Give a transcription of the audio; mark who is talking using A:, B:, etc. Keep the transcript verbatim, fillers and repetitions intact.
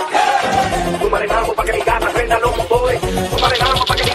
A: Súmale mambo pa' que mi casa prenda los motores. Súmale mambo pa' que mi